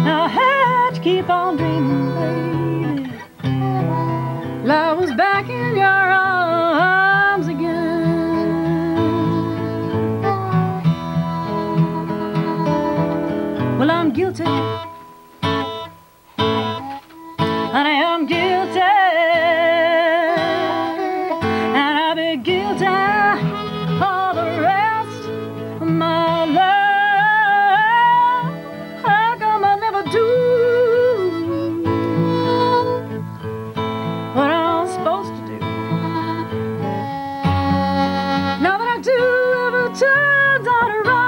Now I had to keep on dreaming, baby, till I was back in your arms again. Well, I'm guilty, honey, I'm guilty, and I'll be guilty all the rest of my life. How come I never do what I'm supposed to do? Now that I do, every turns out right.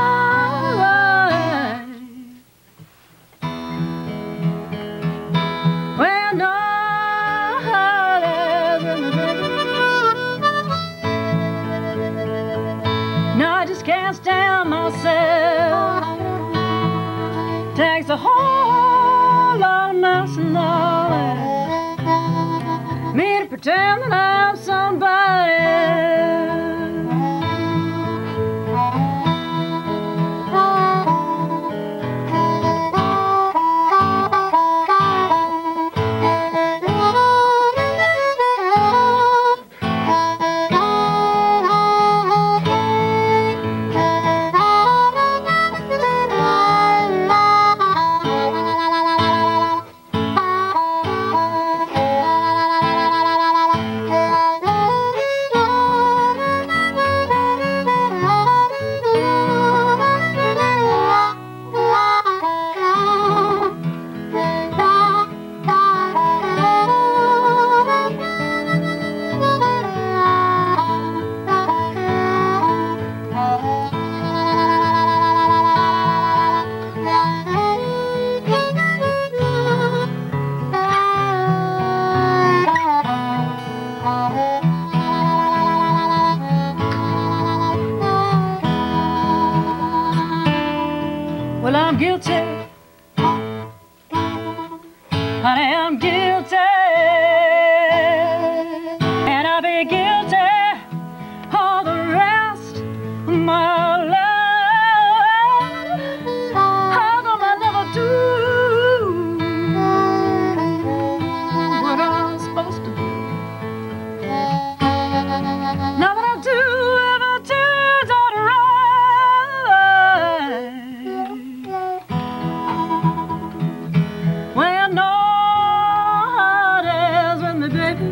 When all is in the baby, now I just can't stand myself. Takes a whole lot of medicine, darling, me to pretend that I'm somebody. Well, I'm guilty, honey, I'm guilty, and I'll be guilty all the rest of my life. How come I never do what I'm supposed to do? Now that I do, every turns out right. When all is with me, baby,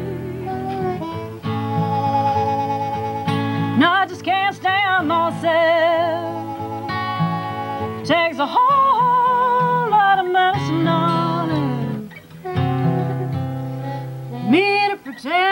now I just can't stand myself. Takes a whole lot of medicine, darling, me to pretend